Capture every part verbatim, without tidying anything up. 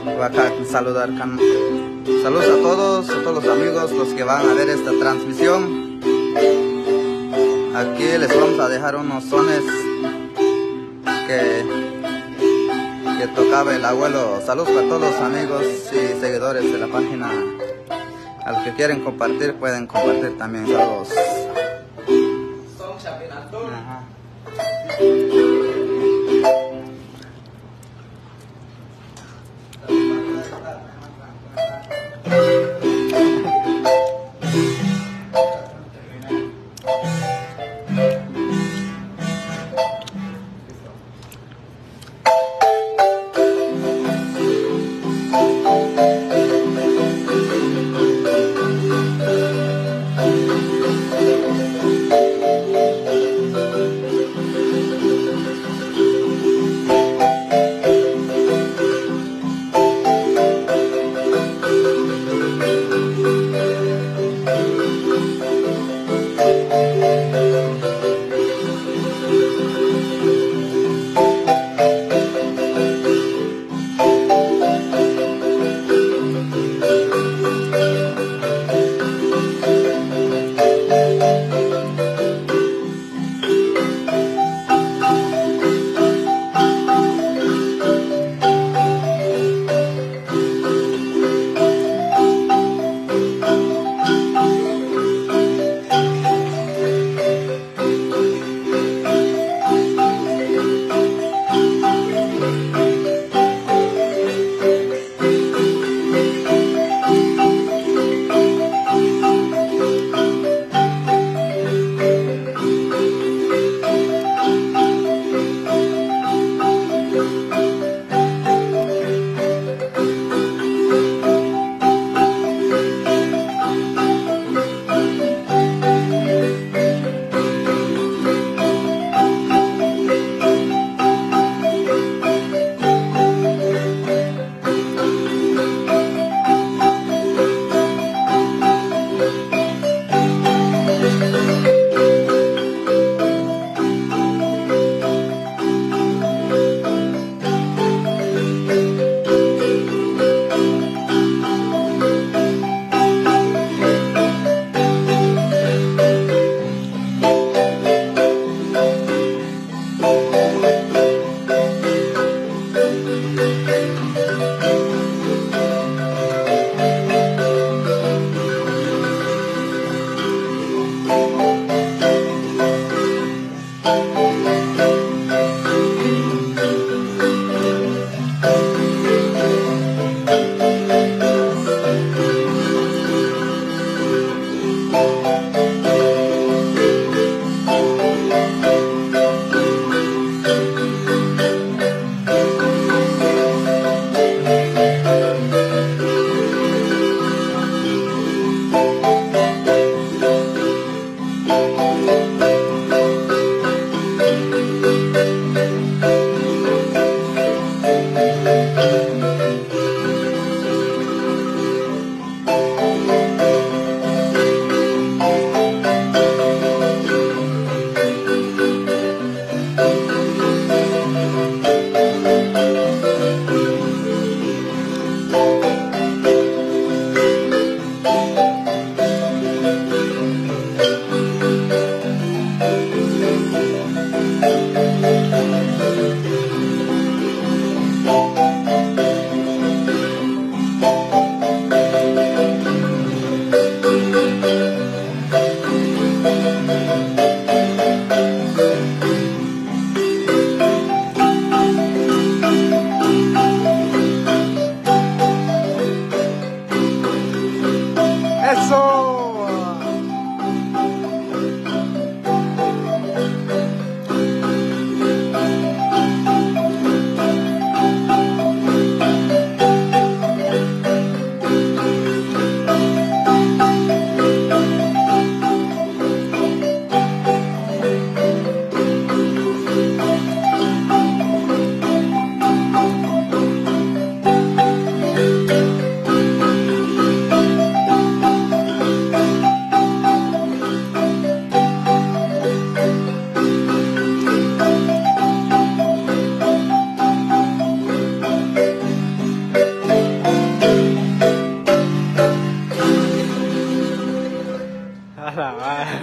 Acá saludar. Saludos a todos, a todos los amigos, los que van a ver esta transmisión. Aquí les vamos a dejar unos sones que, que tocaba el abuelo. Saludos para todos los amigos y seguidores de la página. A los que quieren compartir, pueden compartir también. Saludos. Ajá.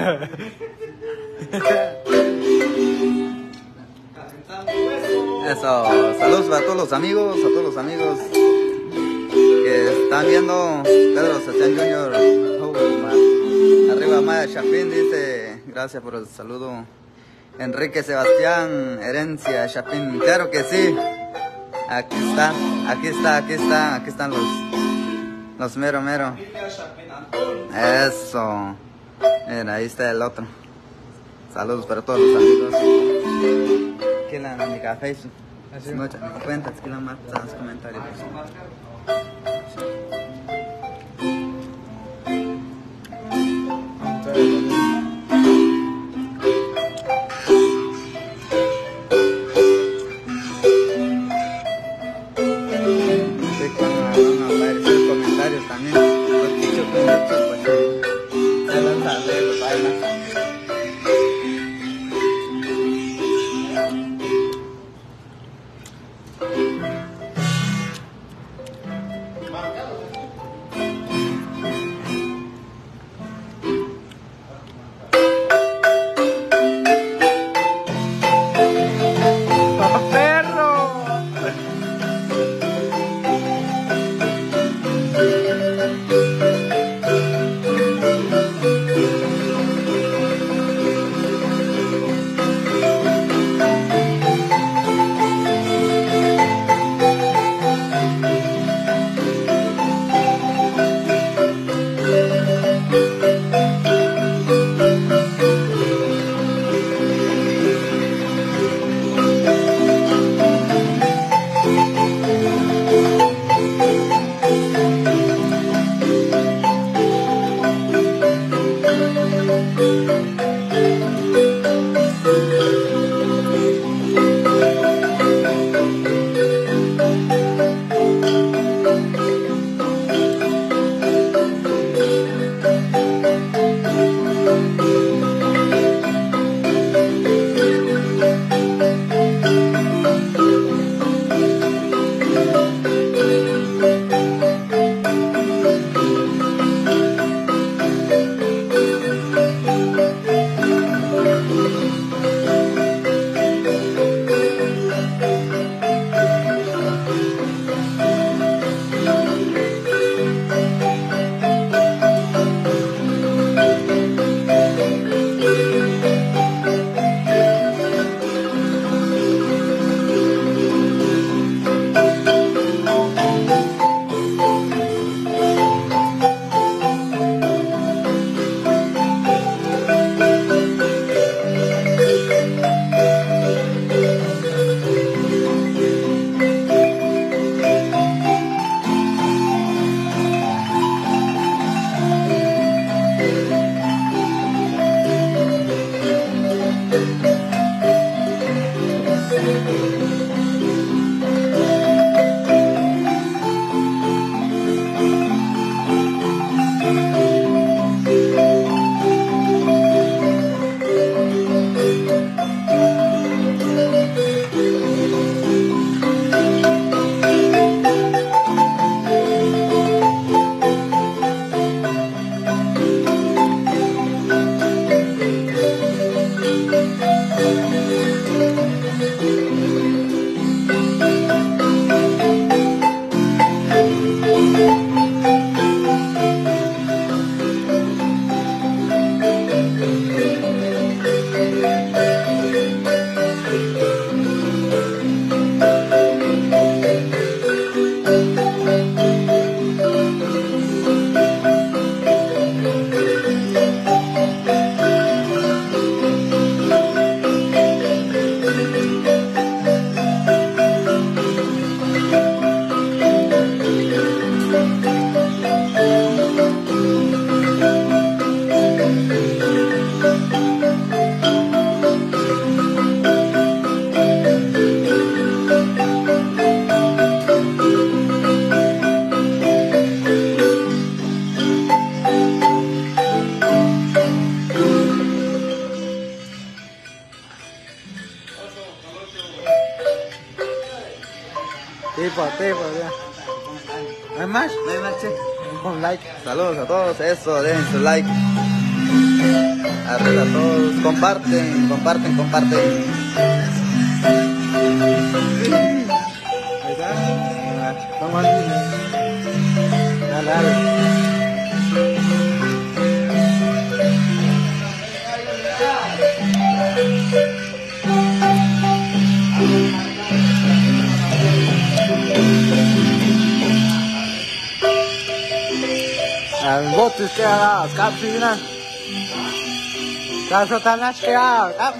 Eso, saludos a todos los amigos, a todos los amigos que están viendo. Pedro Sebastián junior Oh, arriba Maya Chapín dice, gracias por el saludo. Enrique Sebastián Herencia Chapín, claro que sí. Aquí está, aquí está, aquí está, aquí están los, los mero mero. Eso. Mira, ahí está el otro. Saludos para todos los amigos. Que la mi café, muchas cuentas que la más los comentarios. Tipo, tipo, ya. ¿No hay más? No hay más, che. Un like. Saludos a todos, eso, dejen su like. Arriba todos, comparten, comparten, comparten. Ahí está. Vamos aquí. Dale, dale. Ang botes kaya kapsi na. Kaso tanas kaya kap.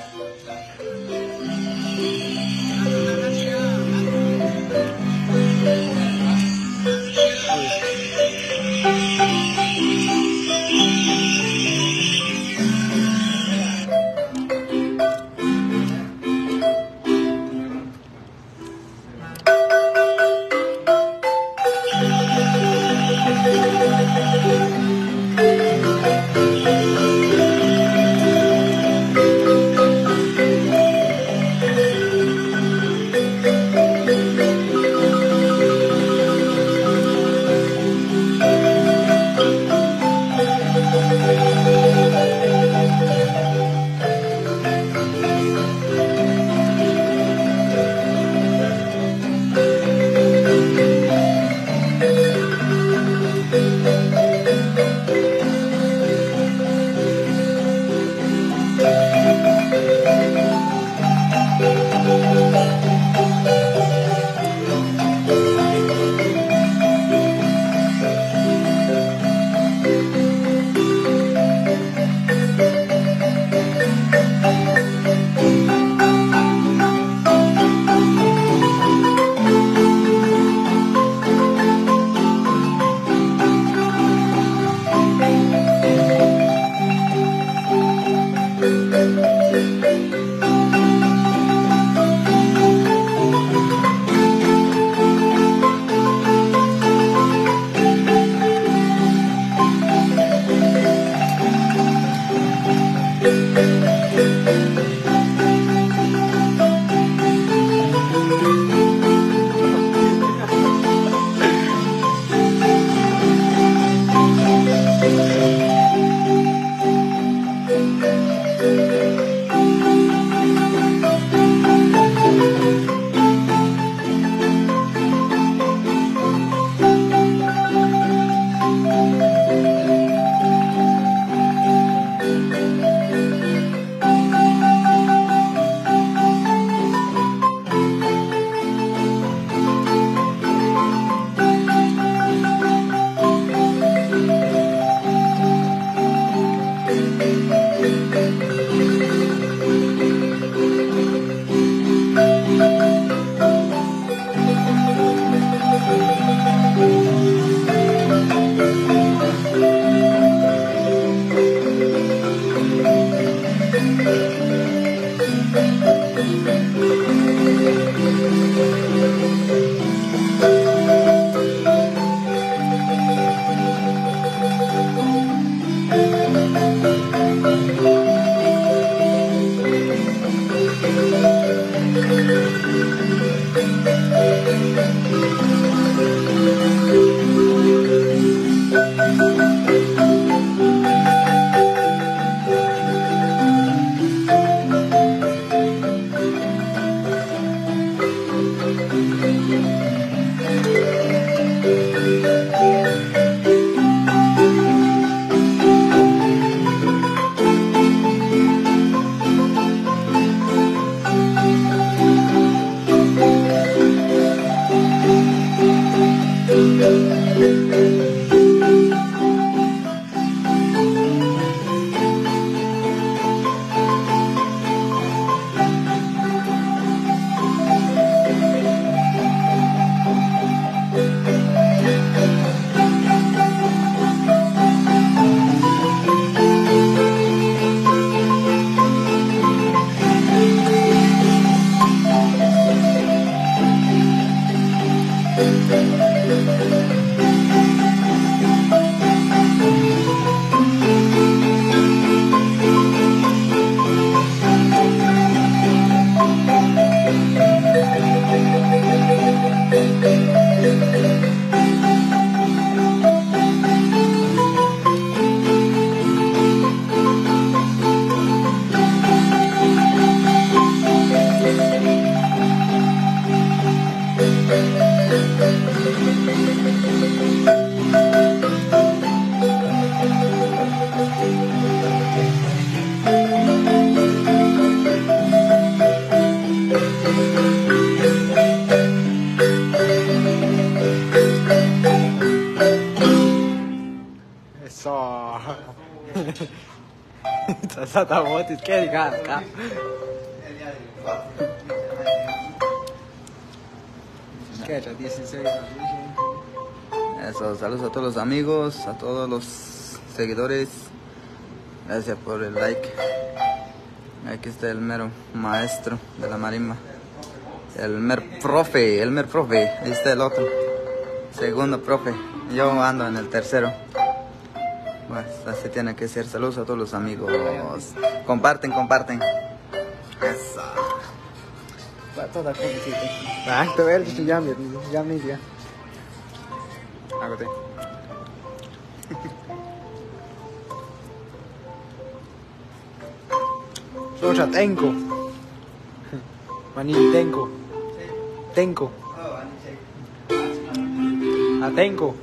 Sata botis que gas, ka. Que ya dieciséis. Eso, saludos a todos los amigos, a todos los seguidores. Gracias por el like. Aquí está el mero maestro de la marimba. El mer profe, el mer profe. Ahí está el otro. Segundo profe. Yo ando en el tercero. Pues así tiene que ser. Saludos a todos los amigos. Comparten, comparten. Eso. Va toda conocida. Ah, te ves que ya me, ya me ya. Hágate. Socha tengo. Maní tengo. Tengo. Atengo.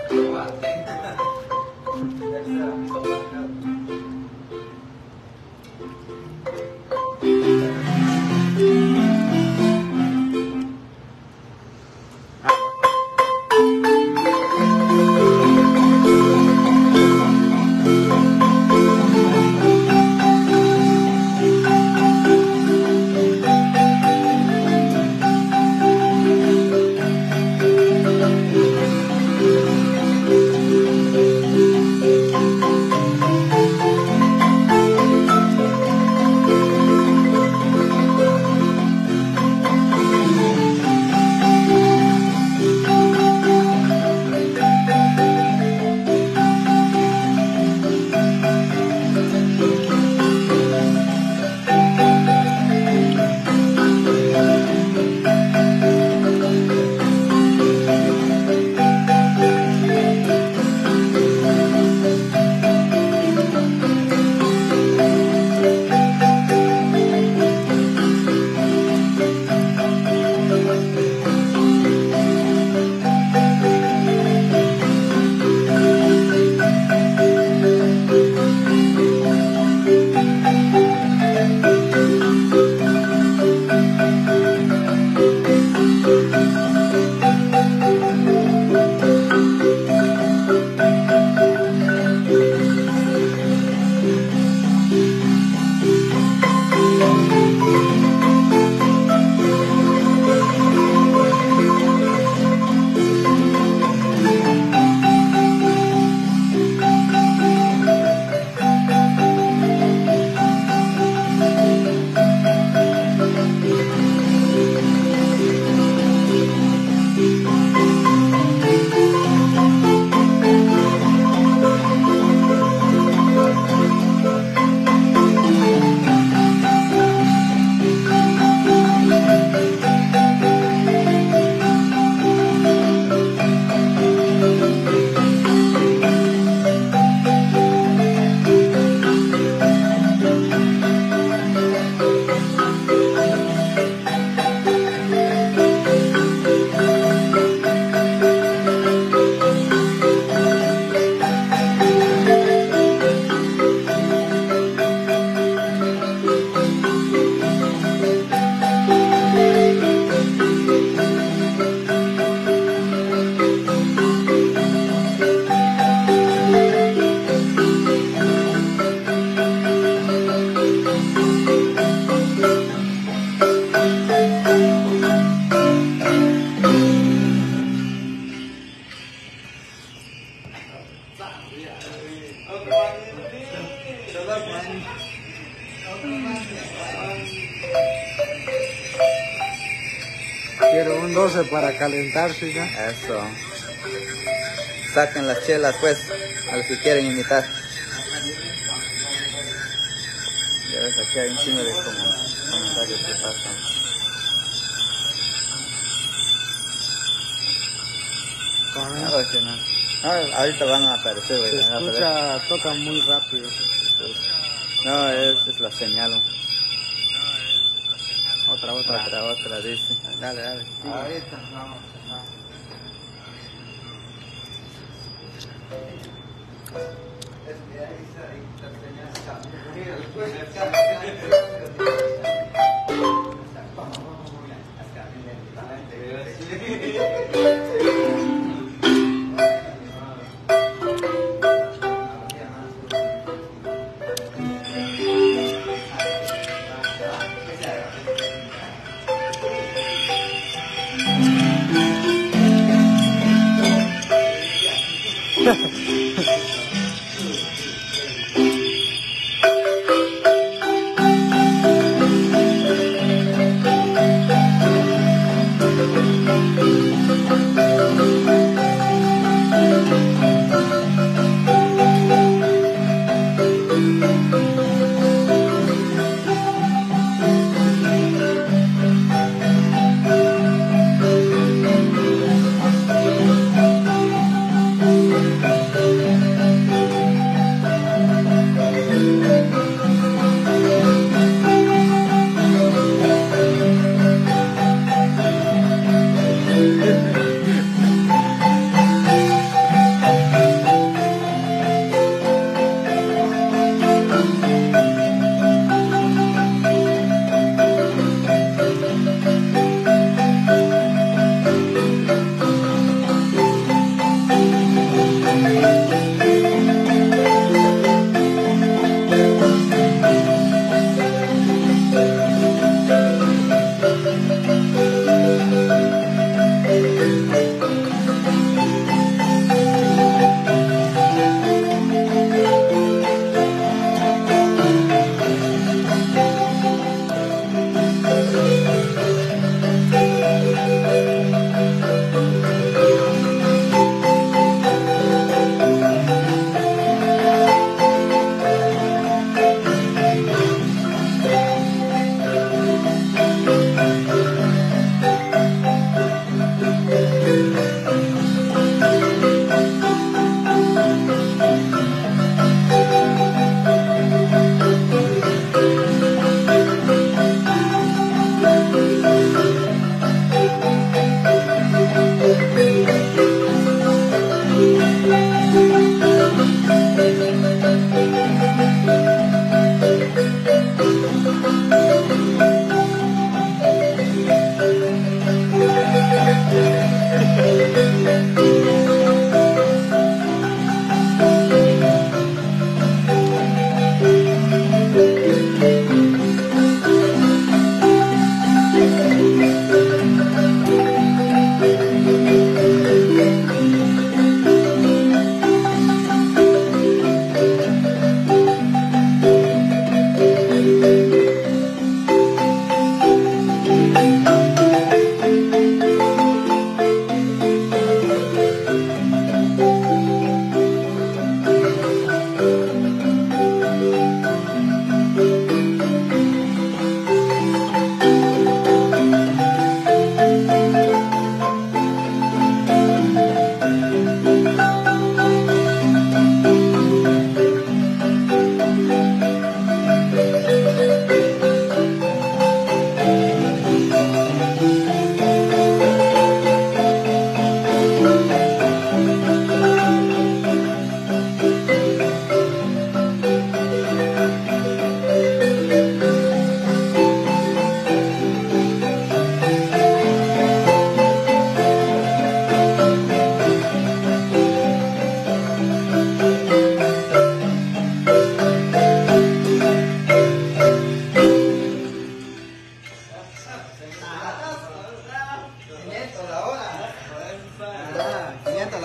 Quiero un doce para calentarse ya. Eso. Saquen las chelas pues, a los que quieren imitar. Ya ves, aquí hay un chingo de comentarios que pasan. Ah, oye, no. Ah, ahorita van a aparecer, güey. Se escucha, toca muy rápido. No, es, es la señal. Otra, otra. Otra, otra, dice. Dale, dale. Ahorita vamos.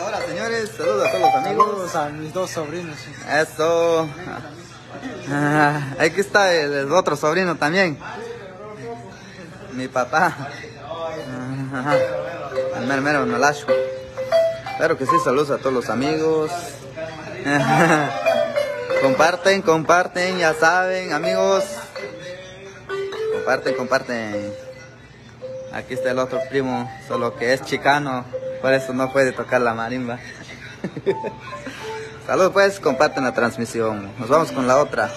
Ahora, señores, saludos a todos los amigos. Saludos a mis dos sobrinos. Eso. Ah, aquí está el, el otro sobrino también. Mi papá. Ajá. El mero mero Nolasho. Claro que sí, saludos a todos los amigos. Comparten, comparten, ya saben, amigos. Comparten, comparten. Aquí está el otro primo, solo que es chicano, por eso no puede tocar la marimba. Saludos pues, comparten la transmisión. Nos vamos con la otra.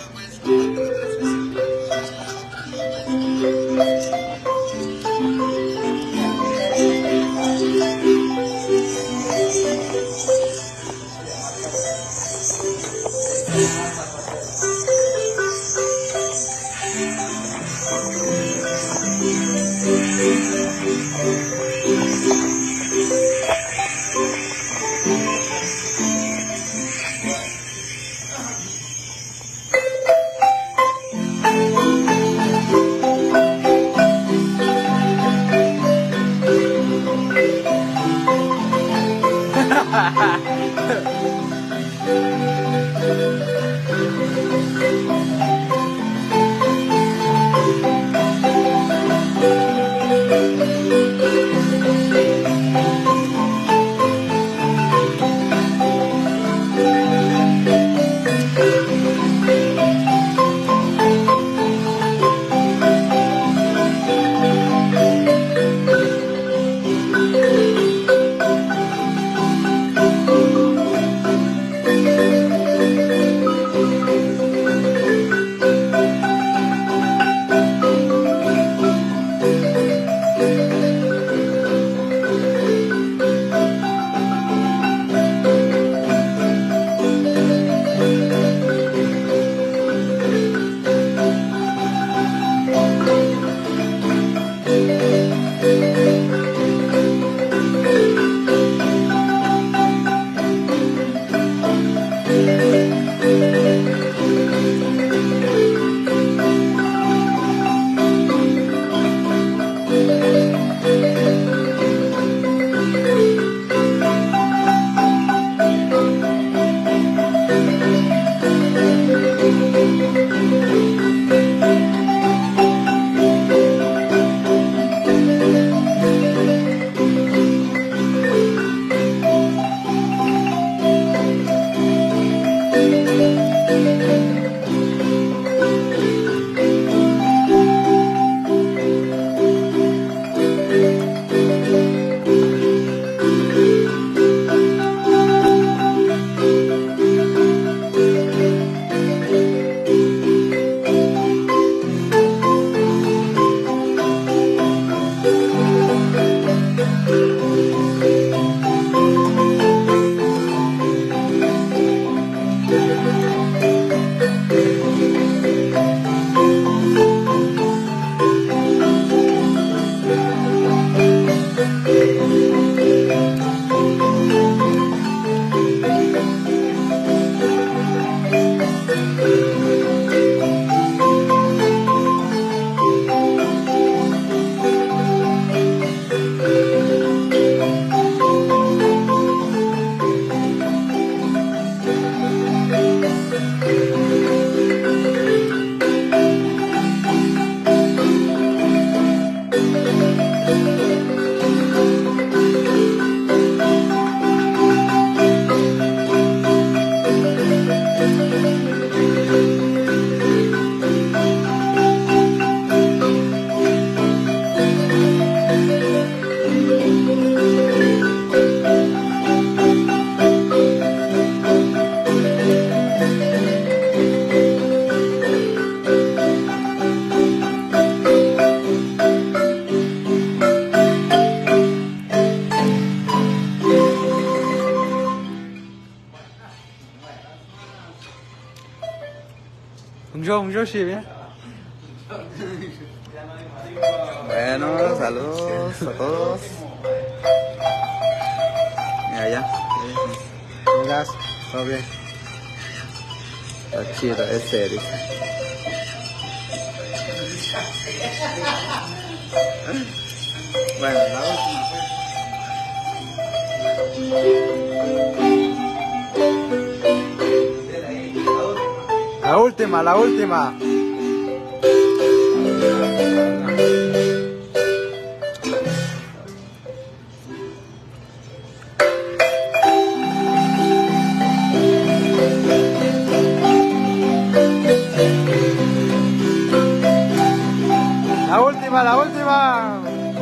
Bueno, saludos a todos. Mira, ya. Gracias, todo bien. Está chido, es serio. Bueno, la última pues. última, la última. La última, la última.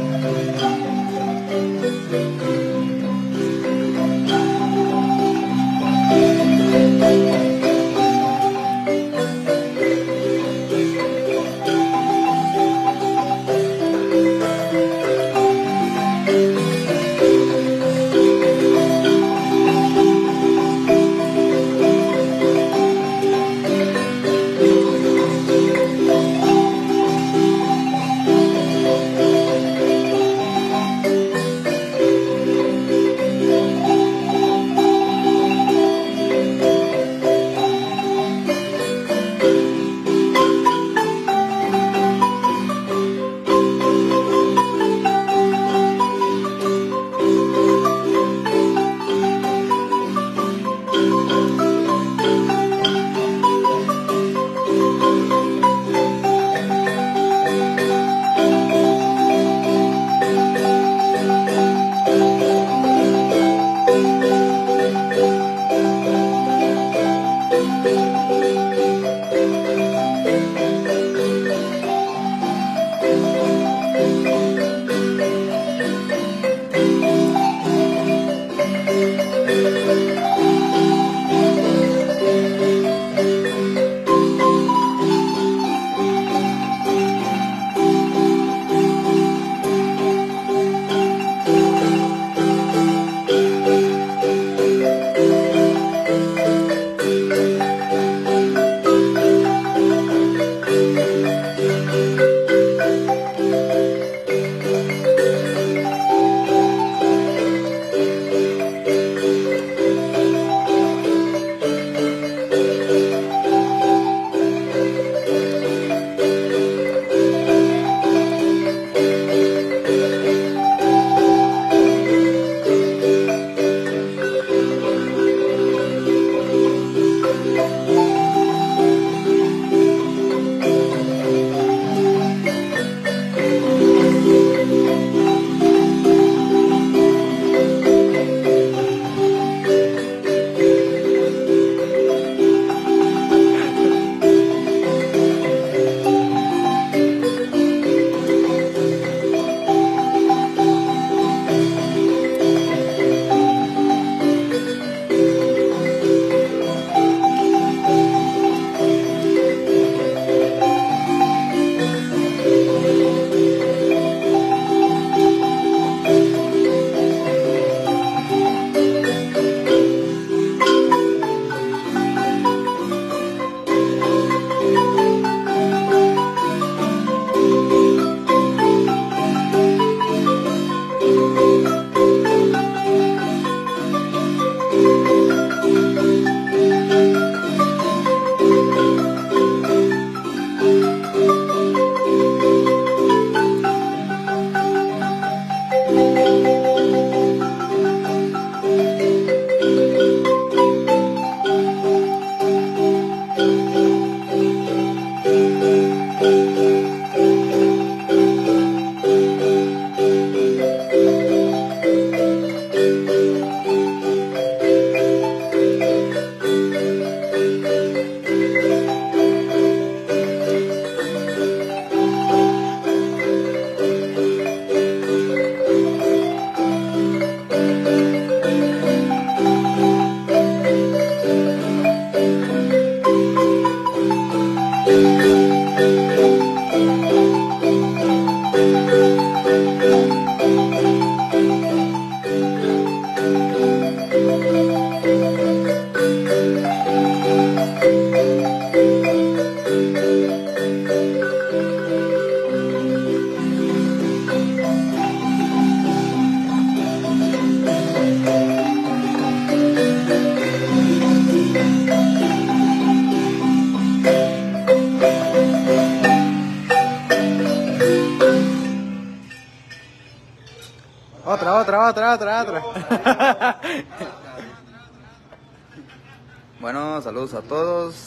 Otra, otra, otra, otra, otra. Bueno, saludos a todos.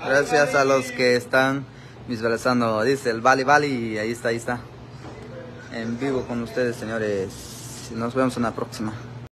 Gracias a los que están visualizando. Dice el Bali Bali. Y ahí está, ahí está. En vivo con ustedes, señores. Nos vemos en la próxima.